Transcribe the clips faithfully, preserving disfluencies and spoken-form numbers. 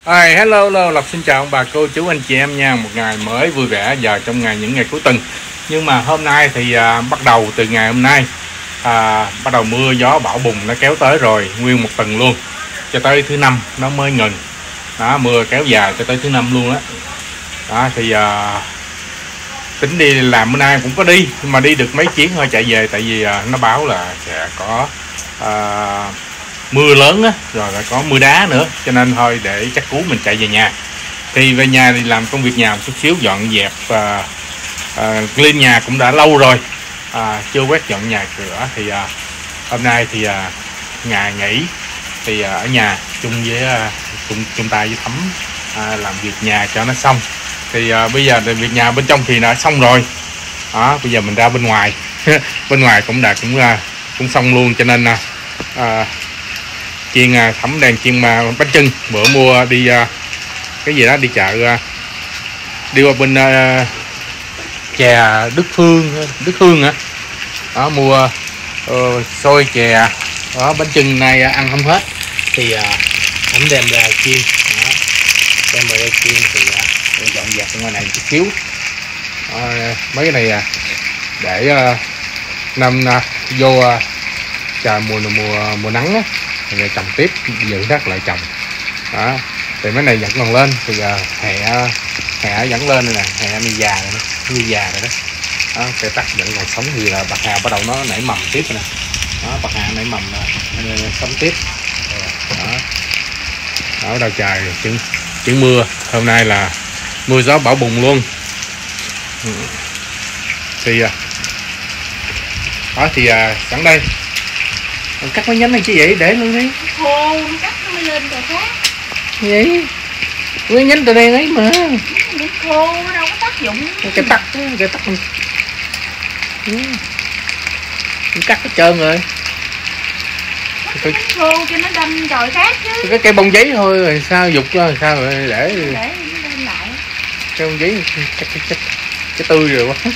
Hi, hello, hello, Lộc xin chào ông bà cô chú anh chị em nha. Một ngày mới vui vẻ vào trong ngày những ngày cuối tuần. Nhưng mà hôm nay thì à, bắt đầu từ ngày hôm nay à, bắt đầu mưa gió bão bùng nó kéo tới rồi, nguyên một tuần luôn, cho tới thứ năm nó mới ngừng. Đó, mưa kéo dài cho tới thứ năm luôn đó. Đó thì à, tính đi làm bữa nay cũng có đi, nhưng mà đi được mấy chuyến thôi chạy về, tại vì à, nó báo là sẽ có à, mưa lớn á, rồi lại có mưa đá nữa, cho nên thôi để chắc cú mình chạy về nhà. Thì về nhà thì làm công việc nhà một chút xíu, dọn dẹp à, à, clean nhà cũng đã lâu rồi, à, chưa quét dọn nhà cửa. Thì à, hôm nay thì à, ngày nghỉ thì à, ở nhà chung với à, chung, chung tay với Thắm à, làm việc nhà cho nó xong. Thì à, bây giờ thì việc nhà bên trong thì đã xong rồi. Đó, bây giờ mình ra bên ngoài bên ngoài cũng đã cũng cũng xong luôn, cho nên à, chiên Thắm đang chiên mà bánh chưng. Bữa mua đi uh, cái gì đó, đi chợ uh, đi qua bên uh, chè Đức Phương Đức Hương hả đó, mua uh, xôi chè đó, bánh chưng này uh, ăn không hết thì uh, Thắm đem ra chiên đó. Đem ra chiên thì uh, dọn dẹp ngoài này chút xíu. Uh, mấy cái này uh, để uh, năm uh, vô uh, trời mùa mùa mùa nắng á, rồi trồng tiếp, giữ đất lại trồng. Đó thì mấy này vẫn còn lên thì uh, hẹ hẹ vẫn lên đây nè, hẹ mi già rồi đó, mi già rồi đó. Đó, cây tắc vẫn còn sống thì là bạc hà bắt đầu nó nảy mầm tiếp rồi nè. Đó, bạc hà nảy mầm uh, sống tiếp. Đó, ở đâu trời chừng chừng mưa, hôm nay là mưa gió bão bùng luôn. Ừ. Thì uh, đó thì uh, sẵn đây cắt mấy nhánh này chứ vậy, để luôn đi khô nó cắt nó mới lên rồi khác vậy. Mấy nhánh từ đây ấy mà nhánh khô nó đâu có tác dụng. cái tắc cái tắc mình ừ. cắt hết trơn rồi, cái khô cho nó đâm rồi khác chứ. cái cây bông giấy thôi rồi sao dục ra sao rồi để để lên lại cây bông giấy chắc cái chắc cái tươi rồi quá.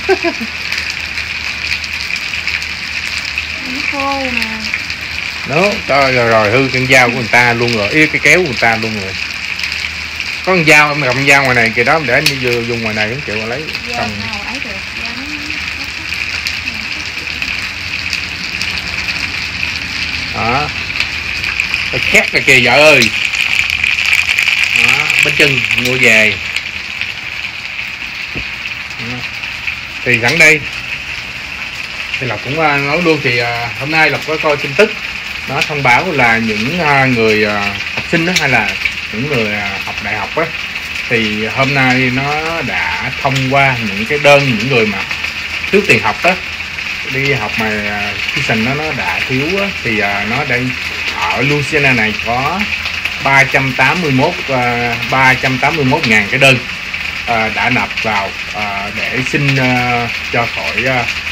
nó khô nè đó, rồi, rồi rồi hư con dao của người ta luôn rồi, ý cái kéo của người ta luôn rồi. Có con dao em cầm dao ngoài này kìa đó, để như vừa dùng ngoài này cũng chịu lấy dao nào ấy được. Đó, nó khét rồi kìa vợ ơi. Đó, bánh chưng mua về. Đó. Thì sẵn đây thì Lộc cũng nói luôn, thì hôm nay Lộc có coi tin tức nó thông báo là những người học sinh đó, hay là những người học đại học á, thì hôm nay nó đã thông qua những cái đơn những người mà thiếu tiền học đó, đi học mà tuition nó nó đã thiếu á, thì nó đang ở Louisiana này có ba trăm tám mươi mốt ba trăm tám mươi mốt ngàn cái đơn đã nộp vào để xin cho khỏi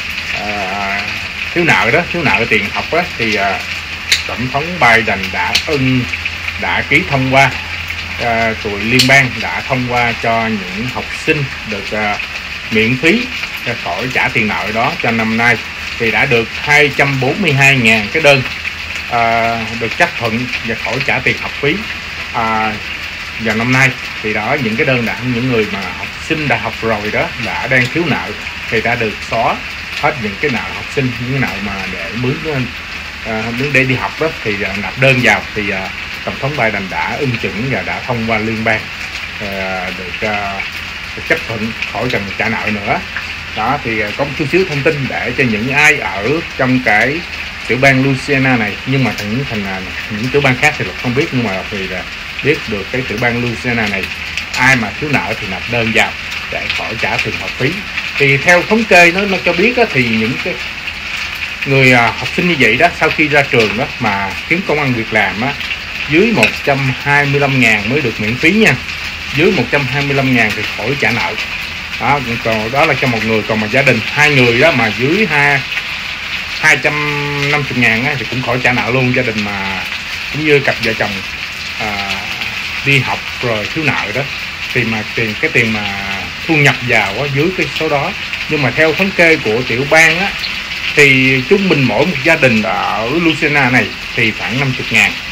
À, thiếu nợ đó, thiếu nợ tiền học đó. Thì à, tổng thống Biden đã ưng đã ký thông qua, à, tụi liên bang đã thông qua cho những học sinh được à, miễn phí khỏi trả tiền nợ đó cho năm nay. Thì đã được hai trăm bốn mươi hai ngàn cái đơn à, được chấp thuận và khỏi trả tiền học phí à, vào năm nay. Thì đó, những cái đơn đã những người mà học sinh đã học rồi đó, đã đang thiếu nợ thì đã được xóa hết những cái nợ học sinh, những cái nợ mà để mướn à, để đi học đó, thì à, nộp đơn vào thì à, tổng thống Biden đã ưng chuẩn và đã thông qua liên bang à, được, à, được chấp thuận khỏi cần trả nợ nữa. Đó thì à, có một chút xíu thông tin để cho những ai ở trong cái tiểu bang Louisiana này, nhưng mà những thành những tiểu bang khác thì là không biết, nhưng mà thì là biết được cái tiểu bang Louisiana này ai mà thiếu nợ thì nộp đơn vào để khỏi trả tiền học phí. Thì theo thống kê nó nó cho biết đó, thì những cái người à, học sinh như vậy đó, sau khi ra trường đó mà kiếm công ăn việc làm á, dưới một trăm hai mươi lăm ngàn mới được miễn phí nha, dưới một trăm hai mươi lăm ngàn thì khỏi trả nợ. Đó, còn đó là cho một người, còn mà gia đình hai người đó mà dưới hai hai trăm năm mươi ngàn á, thì cũng khỏi trả nợ luôn. Gia đình mà cũng như cặp vợ chồng à, đi học rồi thiếu nợ đó, thì mà tiền cái tiền mà thu nhập vào á, dưới cái số đó. Nhưng mà theo thống kê của tiểu bang á, thì trung bình mỗi một gia đình ở Louisiana này thì khoảng năm mươi ngàn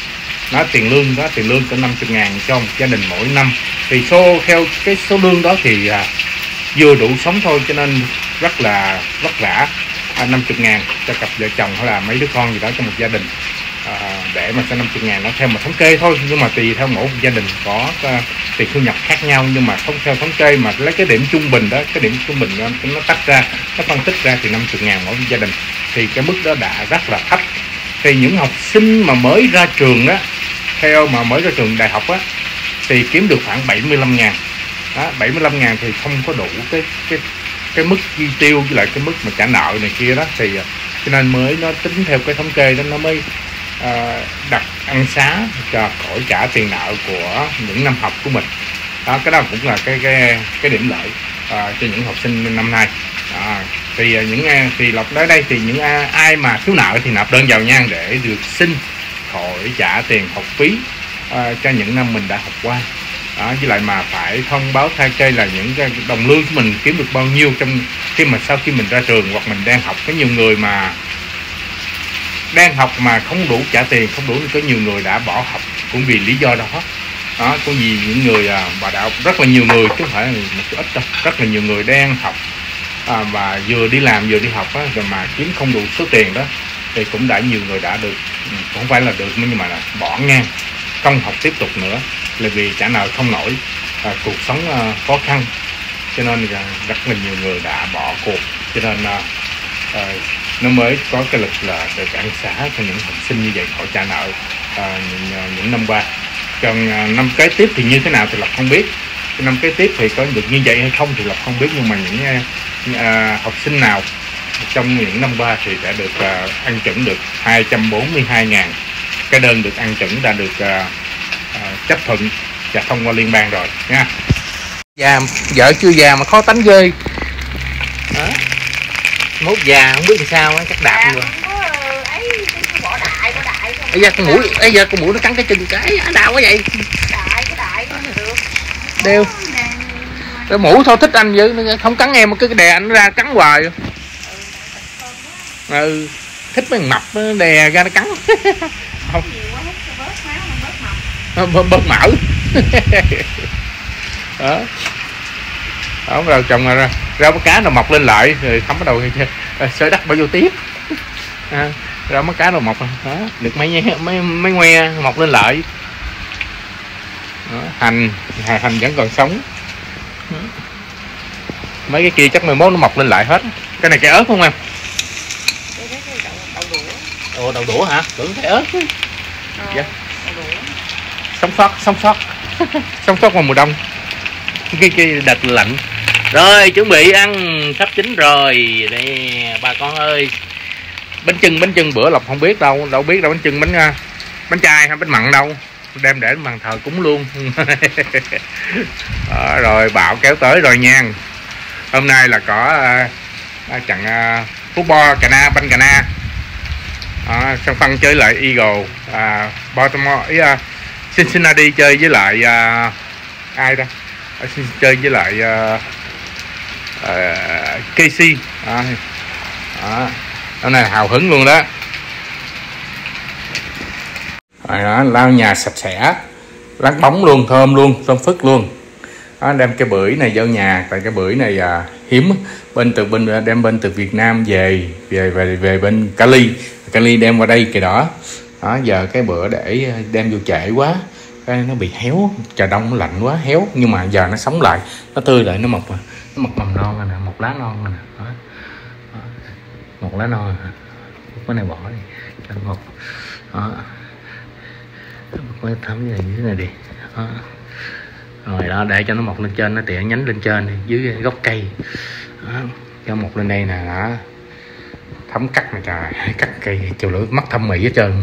nó tiền lương đó, tiền lương có năm mươi ngàn cho một gia đình mỗi năm. Thì số theo cái số lương đó thì à, vừa đủ sống thôi, cho nên rất là vất vả. À, năm mươi ngàn cho cặp vợ chồng hay là mấy đứa con gì đó cho một gia đình, à, để mà cho năm mươi ngàn nó theo mà thống kê thôi, nhưng mà tùy theo mỗi gia đình có uh, tiền thu nhập khác nhau, nhưng mà không theo thống kê mà lấy cái điểm trung bình đó, cái điểm trung bình nó, nó tách ra, nó phân tích ra thì năm mươi ngàn mỗi gia đình, thì cái mức đó đã rất là thấp. Thì những học sinh mà mới ra trường đó, theo mà mới ra trường đại học á, thì kiếm được khoảng bảy mươi lăm ngàn đó, bảy mươi lăm ngàn thì không có đủ cái cái cái mức chi tiêu với lại cái mức mà trả nợ này kia đó, thì cho nên mới nó tính theo cái thống kê đó, nó mới uh, đặt ăn xá cho khỏi trả tiền nợ của những năm học của mình đó. Cái đó cũng là cái cái cái điểm lợi uh, cho những học sinh năm nay. À, thì những thì Lộc nói đây thì những ai mà thiếu nợ thì nộp đơn vào nha, để được xin khỏi trả tiền học phí uh, cho những năm mình đã học qua. Đó, với lại mà phải thông báo thay kê là những cái đồng lương của mình kiếm được bao nhiêu trong khi mà sau khi mình ra trường hoặc mình đang học. Có nhiều người mà đang học mà không đủ trả tiền, không đủ, có nhiều người đã bỏ học cũng vì lý do đó. Đó, có gì những người à, bà đạo rất là nhiều người, chứ không phải là một số ít đâu, rất là nhiều người đang học à, và vừa đi làm vừa đi học á, rồi mà kiếm không đủ số tiền đó, thì cũng đã nhiều người đã được, không phải là được nhưng mà là bỏ ngang, không học tiếp tục nữa, là vì trả nợ không nổi, à, cuộc sống à, khó khăn, cho nên là rất là nhiều người đã bỏ cuộc. Cho nên à, à, nó mới có cái lịch là được ăn xá cho những học sinh như vậy khỏi trả nợ à, những, những năm qua. Còn à, năm kế tiếp thì như thế nào thì Lộc không biết, cái năm kế tiếp thì có được như vậy hay không thì Lộc không biết, nhưng mà những à, học sinh nào trong những năm qua thì đã được à, ăn chuẩn được hai trăm bốn mươi hai ngàn cái đơn được ăn chuẩn, đã được à, à, chấp thuận và thông qua liên bang rồi nha. Già vợ chưa già mà khó tánh ghê đó. Mốt già không biết làm sao á, chắc đạp rồi. Ấy da con mũi, ấy da con mũi nó cắn cái chân cái đau quá vậy. Đeo cái mũi thôi thích anh vậy, không cắn em cứ đè anh ra cắn hoài. Ừ, thích mấy mập nó đè ra nó cắn. Không. Bớt mỡ. Đó. Đó, rồi trồng ra rau má cá nó mọc lên lại rồi thấm bắt đầu sới đất bao vô tiếp. À, rau má cá nó mọc đó, được mấy mấy mấy ngoe mọc lên lại. Đó, hành hành vẫn còn sống. Đó. Mấy cái kia chắc mai mốt nó mọc lên lại hết. Cái này cây ớt không em? Ồ, đậu đũa hả? Tưởng cây ớt chứ. Dạ. Sống sót, sống sót. Sống sót vào mùa đông. Cái cái đợt lạnh. Rồi chuẩn bị ăn sắp chín rồi. Đây bà con ơi. Bánh chưng, bánh chưng bữa Lộc không biết đâu, đâu biết đâu bánh chưng bánh bánh chay hay bánh mặn đâu. Đem để bàn thờ cúng luôn. Đó, rồi bão kéo tới rồi nha. Hôm nay là có uh, trận uh, football Cà Na, banh Cà Na. À, sân phân chơi lại Eagle, à, Baltimore, ý, uh, Cincinnati chơi với lại uh, ai đó, chơi với lại uh, uh, ca xê. À, đó. Đó này hào hứng luôn đó. Rồi đó, lau nhà sạch sẽ, lát bóng luôn, thơm luôn, thơm phức luôn. Đó, đem cái bưởi này vô nhà, tại cái bưởi này à, hiếm, bên từ bên đem bên từ Việt Nam về về về về bên Cali, Cali đem qua đây kìa đó. Đó, giờ cái bữa để đem vô trễ quá, cái nó bị héo, trời đông nó lạnh quá héo, nhưng mà giờ nó sống lại, nó tươi lại, nó mọc, nó mọc mầm non rồi nè, một lá non rồi nè. Đó. Đó. Một lá non rồi. Cái này bỏ đi, cho nó mọc. Đó. Có thấm như thế này đi. Đó. Rồi đó, để cho nó mọc lên trên, nó tỉa nhánh lên trên dưới gốc cây. Đó. Cho mọc lên đây nè, đó. Thấm cắt này trời, cắt cây chiều lưỡi mắt thâm mị hết trơn.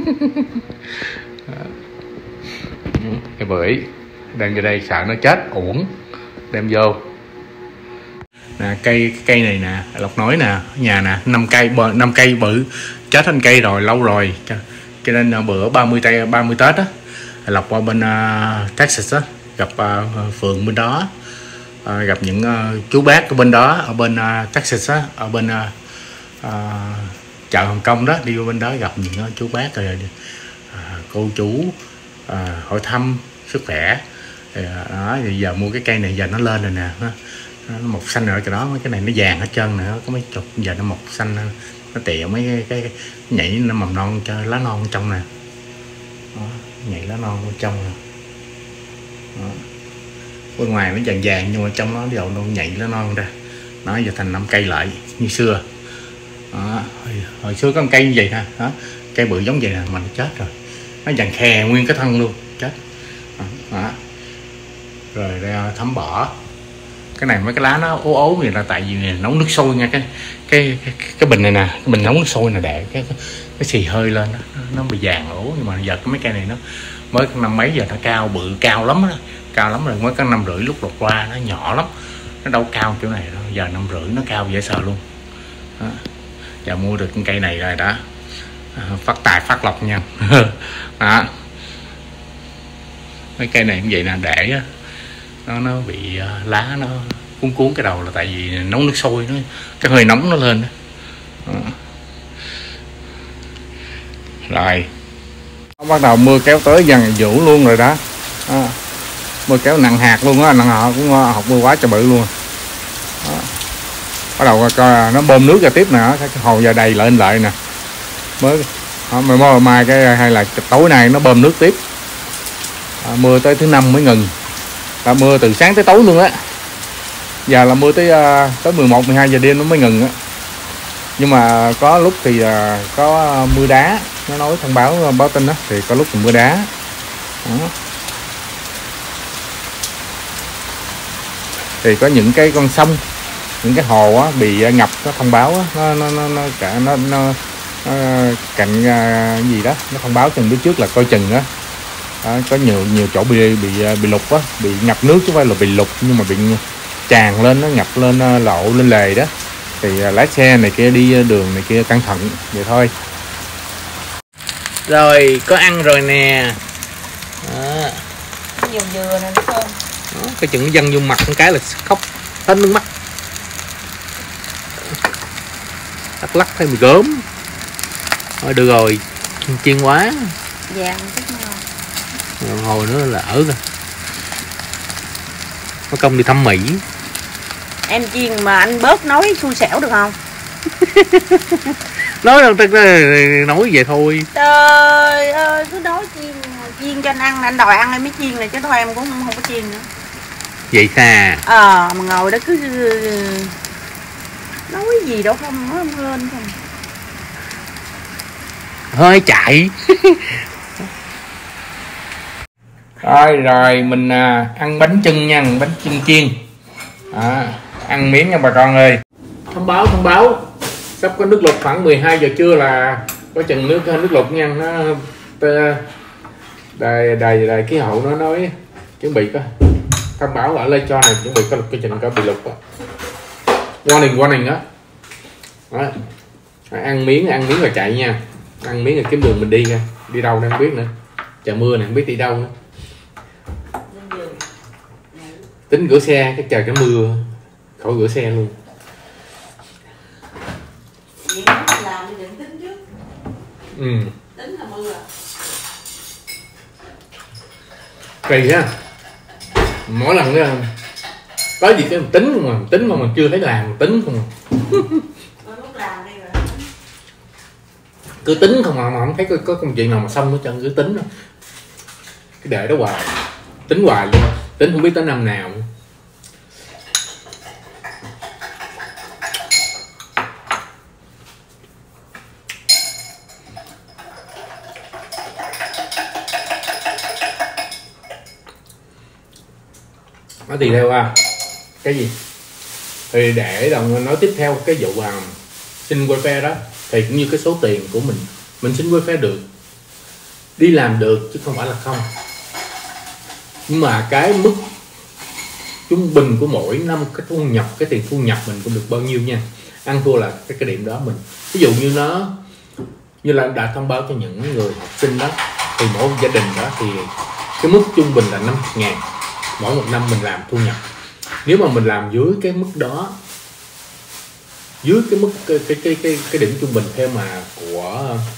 Cái bưởi đem vô đây sợ nó chết uổng, đem vô nè. Cây cây này nè, Lộc nói nè, nhà nè, năm cây năm cây bự chết thành cây rồi, lâu rồi, cho nên bữa ba mươi tây ba mươi Tết á, Lộc qua bên uh, Texas á, gặp uh, Phượng bên đó, uh, gặp những uh, chú bác ở bên đó, ở bên uh, Texas á, ở bên uh, uh, chợ Hồng Kông đó, đi qua bên đó gặp những uh, chú bác rồi uh, cô chú à, hỏi thăm sức khỏe. Thì, đó, thì giờ mua cái cây này giờ nó lên rồi nè, nó, nó mọc xanh rồi, cái đó mấy cái này nó vàng hết trơn nữa, có mấy chục giờ nó mọc xanh, nó tỉa mấy cái, cái, cái nhảy nó mầm non cho lá non ở trong nè. Đó, nhảy lá non ở trong nè. Đó. Bên ngoài nó vàng vàng nhưng mà trong nó đầu nó nhảy lá non ra, nó giờ thành năm cây lại như xưa. Đó. Hồi, hồi xưa có một cây như vậy ha, đó, cây bự giống vậy nè mà nó chết rồi, nó vàng khè nguyên cái thân luôn, chết. Đó. Đó. Rồi ra thấm bỏ cái này, mấy cái lá nó ố ố vậy là tại vì nấu nước sôi nha, cái cái cái, cái bình này nè, cái bình nấu nước sôi nè, để cái cái, cái xì hơi lên đó, nó bị vàng ố. Nhưng mà giờ cái mấy cây này nó mới năm mấy giờ nó cao bự, cao lắm đó, cao lắm rồi, mới có năm rưỡi lúc lột qua nó nhỏ lắm, nó đâu cao chỗ này đâu, giờ năm rưỡi nó cao dễ sợ luôn. Đó. Giờ mua được cây này rồi đó, phát tài phát lộc nha. Đó. Mấy cây này cũng vậy nè, để á nó nó bị uh, lá nó cuốn cuốn cái đầu là tại vì nấu nước sôi, nó cái hơi nóng nó lên đó. Đó. Rồi bắt đầu mưa kéo tới dần vũ luôn rồi đó. Đó. Mưa kéo nặng hạt luôn á, nặng hạt cũng học mưa quá trời bự luôn. Đó. Bắt đầu coi nó bơm nước ra tiếp nè, cái hồ giờ đầy lên lại nè, mới mai mai cái hay là tối nay nó bơm nước tiếp. À, mưa tới thứ năm mới ngừng, là mưa từ sáng tới tối luôn á. Giờ là mưa tới uh, tới mười một mười hai giờ đêm nó mới ngừng á. Nhưng mà có lúc thì uh, có mưa đá, nó nói thông báo báo tin á, thì có lúc thì mưa đá. Đó. Thì có những cái con sông, những cái hồ á bị ngập, nó thông báo á, nó nó nó nó cả nó, nó, nó cạnh uh, gì đó, nó thông báo chừng biết trước là coi chừng á. Đó, có nhiều nhiều chỗ bị bị bị lụt á, bị ngập nước chứ không phải là bị lụt, nhưng mà bị tràn lên, nó ngập lên lộ lên lề đó, thì lái xe này kia đi đường này kia cẩn thận vậy thôi. Rồi có ăn rồi nè. Đó. Nhiều dừa nè đúng không? Đó, cái chừng nó văng vô mặt một cái là khóc hết nước mắt. Đắk Lắk thấy mì gớm. Thôi được rồi, chiên quá. Vàng rất ngon. Hồi nữa là ở rồi. Có công đi thăm Mỹ. Em chiên mà anh bớt nói xui xẻo được không? Nói đâu tức nói vậy thôi. Trời ơi, cứ nói chiên chiên cho anh ăn, anh đòi ăn em mới chiên này chứ thôi em cũng không, không có chiên nữa. Vậy xa. Ờ à, mà ngồi đó cứ nói gì đâu không, nói không lên không. Hơi chạy. Rồi rồi mình à, ăn bánh chưng nha, bánh chưng chiên. À, ăn miếng nha bà con ơi. Thông báo thông báo sắp có nước lụt, khoảng mười hai giờ trưa là có chừng nước nước lụt nha. Nó đài đài đài khí hậu nó nói chuẩn bị có thông báo ở Lê Cho này chuẩn bị có cái chừng có bị lụt á. Warning warning á. Đó. Đó. Ăn miếng ăn miếng rồi chạy nha, ăn miếng rồi kiếm đường mình đi nha, đi đâu đang biết nữa, trời mưa này không biết đi đâu nữa. Tính rửa xe cái trời cái mưa khỏi rửa xe luôn. Vậy làm thì định tính trước. Ừ. Tính là mưa. Kỳ ha. Mỗi lần đó, có gì cái tính không mà tính mà mình chưa thấy làm tính không. Lúc làm đi rồi. Cứ tính không mà, mà không thấy có, có công chuyện nào mà xong hết trơn, cứ tính thôi. Cái để đó hoài, tính hoài luôn, tính không biết tới năm nào. Nói thì theo à, cái gì thì để đồng nói tiếp theo cái vụ à, xin welfare đó, thì cũng như cái số tiền của mình mình xin welfare được, đi làm được chứ không phải là không, nhưng mà cái mức trung bình của mỗi năm cái thu nhập, cái tiền thu nhập mình cũng được bao nhiêu nha, ăn thua là cái cái điểm đó mình, ví dụ như nó như là đã thông báo cho những người học sinh đó, thì mỗi gia đình đó thì cái mức trung bình là năm mươi ngàn mỗi một năm mình làm thu nhập. Nếu mà mình làm dưới cái mức đó, dưới cái mức cái cái cái cái, cái điểm trung bình theo mà của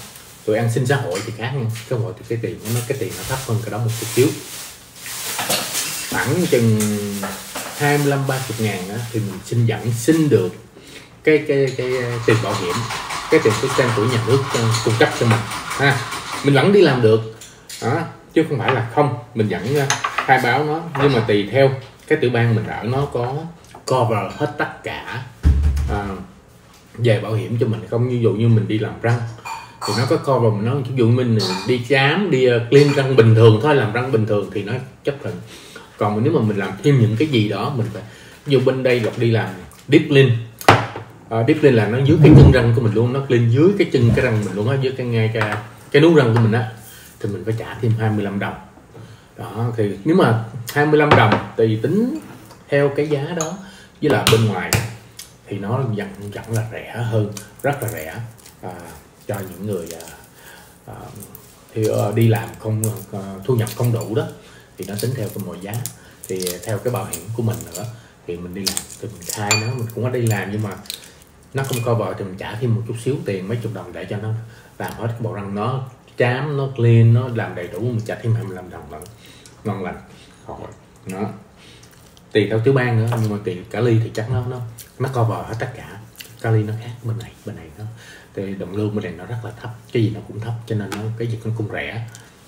tụi ăn xin xã hội thì khác nha, xã hội thì cái tiền nó cái tiền nó thấp hơn cái đó một chút xíu, khoảng chừng hai mươi lăm ba mươi ngàn á, thì mình xin vẫn xin được cái cái cái tiền bảo hiểm, cái tiền cái stamp của nhà nước cung cấp cho mình ha, mình vẫn đi làm được đó, chứ không phải là không, mình vẫn khai báo nó, nhưng mà tùy theo cái tiểu bang mình ở nó có cover hết tất cả à, về bảo hiểm cho mình không. Ví dụ như mình đi làm răng thì nó có cover mình, nó ví dụ mình đi khám đi clean răng bình thường thôi, làm răng bình thường thì nó chấp thuận. Còn nếu mà mình làm thêm những cái gì đó mình phải, ví dụ bên đây Lộc đi làm deep clean, uh, deep clean là nó dưới cái chân răng của mình luôn, nó clean dưới cái chân cái răng mình luôn á, dưới cái ngay cái cái nút răng của mình á, thì mình phải trả thêm hai mươi lăm đồng đó. Thì nếu mà hai mươi lăm đồng tùy tính theo cái giá đó, với là bên ngoài thì nó vẫn vẫn là rẻ hơn, rất là rẻ à, cho những người à, à, thì uh, đi làm không uh, thu nhập không đủ đó, thì nó tính theo cái mọi giá, thì theo cái bảo hiểm của mình nữa, thì mình đi làm thì mình khai nó, mình cũng có đi làm nhưng mà nó không cover thì mình trả thêm một chút xíu tiền, mấy chục đồng để cho nó làm hết cái bộ răng, nó chám, nó clean, nó làm đầy đủ, mình trả thêm hai mươi lăm đồng lần, ngon lành. Nó tùy theo tiểu bang nữa, nhưng mà tùy Cali thì chắc nó nó nó cover hết tất cả. Cali nó khác bên này, bên này nó thì đồng lương bên này nó rất là thấp, cái gì nó cũng thấp, cho nên nó cái gì nó cũng rẻ.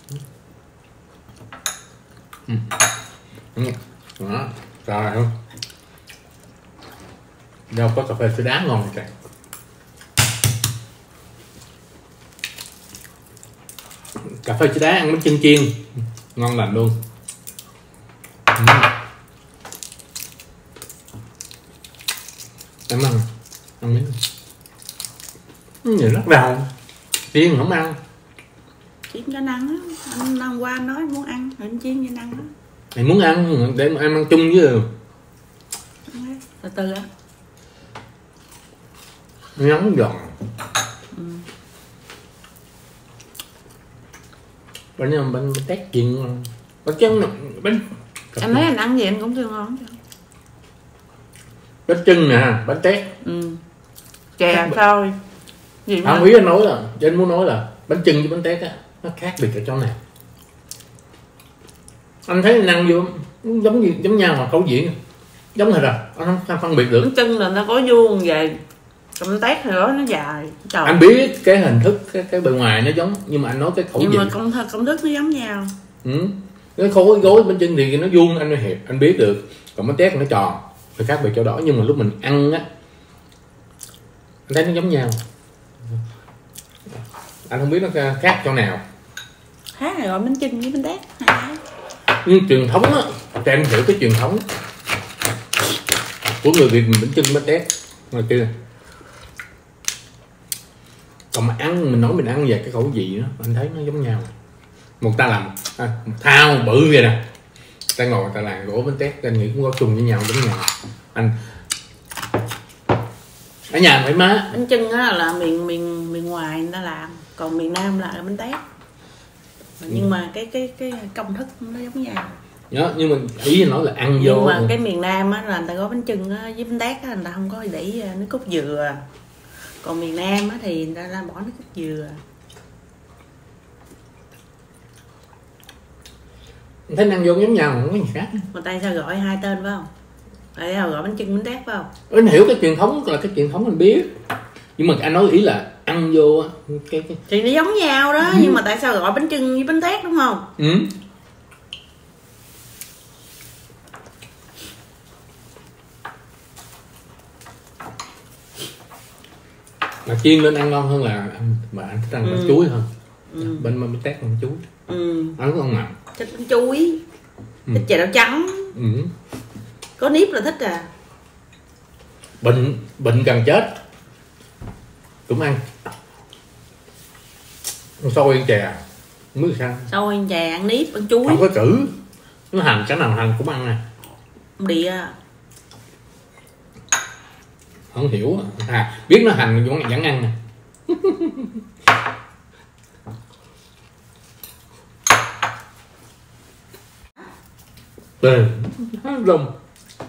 Ừ. Đó, rồi không? Đâu có cà phê sữa đá ngon kìa. Cà phê sữa đá ăn bánh chưng chiên ngon lành luôn. Ừ. Em ăn, ăn miếng. Nhiều rất đầu, chiên không ăn. Chiên cho năng á, anh hôm qua nói muốn ăn, anh chiên cho năng á. Mày muốn ăn để mà em ăn chung với từ từ á. Nóng giòn. Ừ. Bánh bánh bánh tét chiên bánh chân bánh. Em thấy anh ăn gì anh cũng kêu ngon chứ. Bánh chưng nè, bánh tét. Ừ. Chè thôi. Gì Không biết anh nói là, anh muốn nói là bánh chưng với bánh tét á nó khác biệt ở chỗ nào. Anh thấy anh ăn vô giống như giống nhau mà khẩu vị giống hệt à, anh không phân biệt được. Bánh chưng là nó có vuông về, bánh tét thì đó nó dài. Trời. Anh biết cái hình thức cái cái bề ngoài nó giống, nhưng mà anh nói cái khẩu nhưng vị. Nhưng mà công thức công thức nó giống nhau. Ừ. Cái khối gối bánh chưng thì nó vuông anh hiệp anh biết được, còn bánh tét nó tròn thì khác biệt chỗ đó, nhưng mà lúc mình ăn á anh thấy nó giống nhau. Anh không biết nó khác chỗ nào. Khác rồi bánh chưng với bánh tét. Hai. Nhưng truyền thống á, cho em hiểu cái truyền thống của người Việt mình bánh chưng bánh tét ngoài kia. Còn mà ăn mình nói mình ăn về cái khẩu vị đó, anh thấy nó giống nhau. Một ta làm à, một thao bự vậy nè, ta ngồi ta làm gỗ bánh tét, anh nghĩ cũng có chung với nhau giống nhau. Anh ở nhà phải má bánh chưng á là miền miền miền ngoài người ta làm, còn miền Nam là bánh tét. Nhưng ừ. mà cái cái cái công thức nó giống nhau. Nhớ, nhưng mà ý nói là ăn vô. Nhưng mà cái miền Nam á là người ta có bánh chưng á với bánh tét á, người ta không có để nước cốt dừa. Còn miền Nam á thì người ta ra bỏ nước cốt dừa. Thấy ăn vô giống nhau không có gì khác. Mà tại sao gọi hai tên phải không? Tại sao gọi bánh chưng bánh tét phải không? Anh hiểu cái truyền thống là cái truyền thống anh biết. Nhưng mà anh nói ý là ăn vô cái, cái... thì nó giống nhau đó. Ừ. Nhưng mà tại sao gọi bánh chưng với bánh tét đúng không? Ừ. Mà chiên lên ăn ngon hơn là ăn, mà anh thích ăn ừ. bánh chuối hơn. Ừ. Bên bánh tét bánh chuối. Ừ. Ăn có ngon ngọt. Thích bánh chuối. Ừ. Thích chè đậu trắng. Ừ. Có nếp là thích à. Bệnh bệnh gần chết cũng ăn. Xôi ăn chè không biết sao. Xôi ăn chè ăn nếp ăn chuối. Không có chữ. Nó hành cái nào hành cũng ăn nè. Không địa. Không hiểu à, biết nó hành vẫn vẫn ăn nè. Bền rồng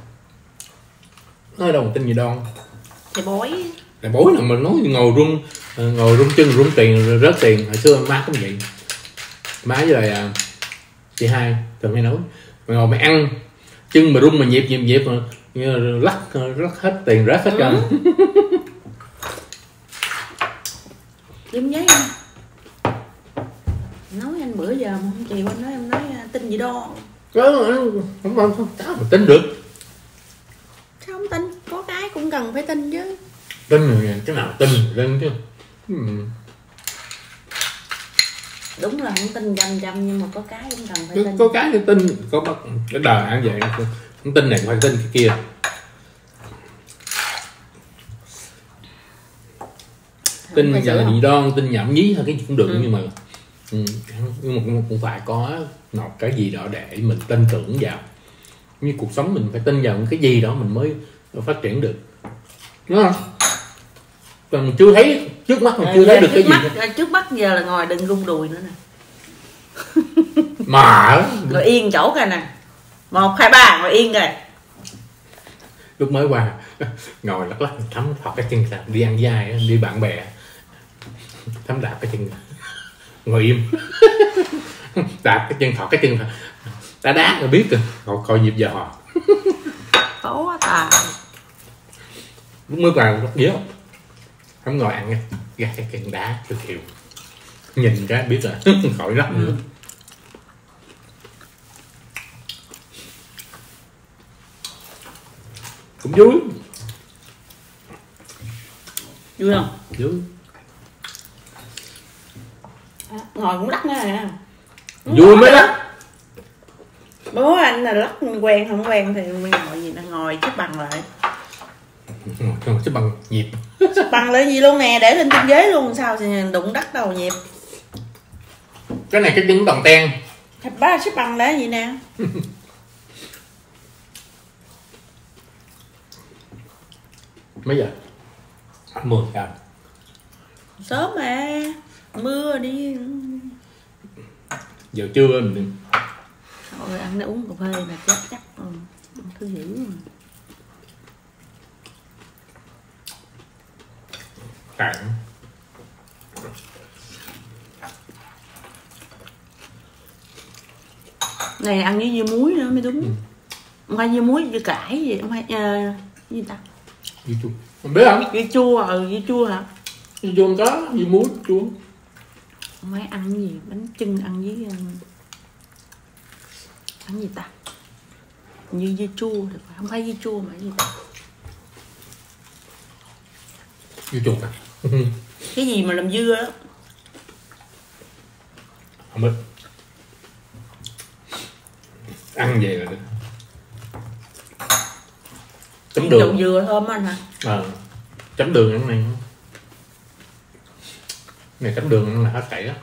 nói đồng tin gì đâu thì bói thì bói là mình nói ngồi rung ngồi rung chân rung tiền rớt tiền. Hồi xưa má cũng vậy, má với lại à, chị hai thường hay nói mày ngồi mày ăn chân mà rung mà nhịp nhịp nhịp mà lắc lắc hết tiền rớt hết trơn. Giống giấy không? Nói anh bữa giờ mà không chịu, anh nói em nói tin gì đo. Không không không sao mà tin được. Sao không tin? Có cái cũng cần phải tin chứ. Tin rồi cái nào tin tin chứ. Ừ. Đúng là không tin trăm trăm nhưng mà có cái cũng cần phải có, tin. có cái thì tin, có bắt cái đời ăn vậy không tin này phải tin cái kia. Tin giờ bị đoan, tin nhảm nhí thôi cái cũng được. Ừ. Nhưng mà ừ, nhưng mà cũng, cũng phải có một cái gì đó để mình tin tưởng vào. Như cuộc sống mình phải tin vào cái gì đó mình mới phát triển được, đúng không? Còn mình chưa thấy trước mắt mình chưa à, thấy được cái mắt, gì. Trước mắt giờ là ngồi đừng rung đùi nữa nè. Mà ngồi yên chỗ coi nè, một hai ba ngồi yên rồi. Lúc mới qua ngồi lắc lắc thấm thọt cái chân sạp đi ăn với ai đi bạn bè thấm đạp cái chân ngồi im đạp cái chân thọt cái chân đá đá rồi biết rồi coi, coi nhịp giờ họ tốt quá tài. Lúc mới vào rất dễ không ngồi ăn ra cái chân đá tôi chịu nhìn cái biết rồi khỏi lắc nữa. Cũng vui. Vui không? Vui. À, ngồi cũng lắc nữa nè. Vui mới lắc. Bố anh là lắc quen không quen thì mình ngồi gì nó ngồi xếp bằng lại. Xếp bằng nhịp. Xếp bằng lại gì luôn nè, để lên trên ghế luôn sao thì đụng đất đầu nhịp. Cái này cái chân toàn ten. Thạch ba xếp bằng lại gì nè. Mấy giờ? Mười giờ. Sớm mà, mưa đi. Giờ trưa mình thôi ăn nó uống cà phê là chết chắc ừ. Thứ dữ mà. Cạn. Này ăn với dưa muối nữa mới đúng. Ừ. Không phải dưa muối, dưa cải gì, không phải uh, gì ta? Dưa chua. Không biết không? Dưa chua, ừ dưa chua hả? Dưa chua không có, dưa muối chua. Không phải ăn cái gì, bánh chưng ăn với uh, ăn gì ta? Như dưa chua, không phải dưa chua mà gì ta? Dưa chua à? Cái gì mà làm dưa đó? Không biết. Ăn vậy là được. Chấm đường. Dừa thơm anh hả? Ờ. Chấm đường cái này. Này chấm đường nó là hết sảy á.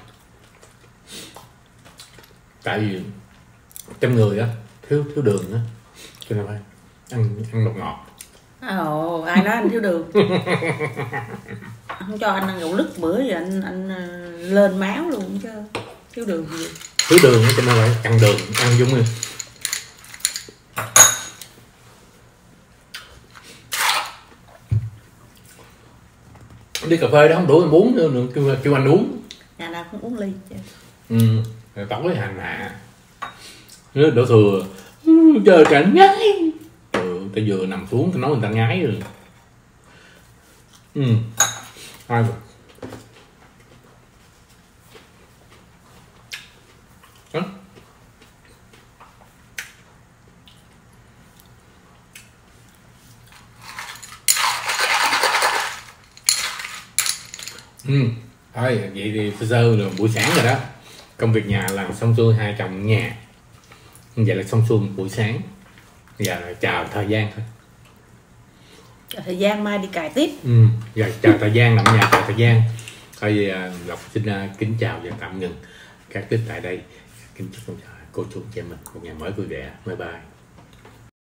Tại vì trong người á thiếu thiếu đường á, cho nên phải ăn ăn đồ ngọt. Ồ, ai nói anh thiếu đường? Không cho anh ăn gạo lứt bữa giờ anh anh lên máu luôn chứ thiếu đường gì. Thiếu đường cho nên phải căng đường ăn giống như đi cà phê đó không đủ anh uống nữa, kêu, kêu anh uống. Nhà nào cũng uống ly chứ. Ừ, rồi tối hành hạ nếu đổ thừa trời cảnh ngái. Ừ, ta vừa nằm xuống ta nói người ta ngái rồi. Ừ, ai rồi. Đó. Ừ, thôi vậy thì sơ sơ là buổi sáng rồi đó. Công việc nhà làm xong xuôi, hai chồng nhà vậy là xong xuôi một buổi sáng. Giờ là chào thời gian thôi. Chào thời gian, mai đi cài tiếp. Ừ, giờ chào thời gian, nằm nhà chào thời gian. Thôi vậy Lộc xin uh, kính chào và tạm ngừng các clip tại đây. Kính chúc cô chú chị mình một ngày mới vui vẻ. Bye bye.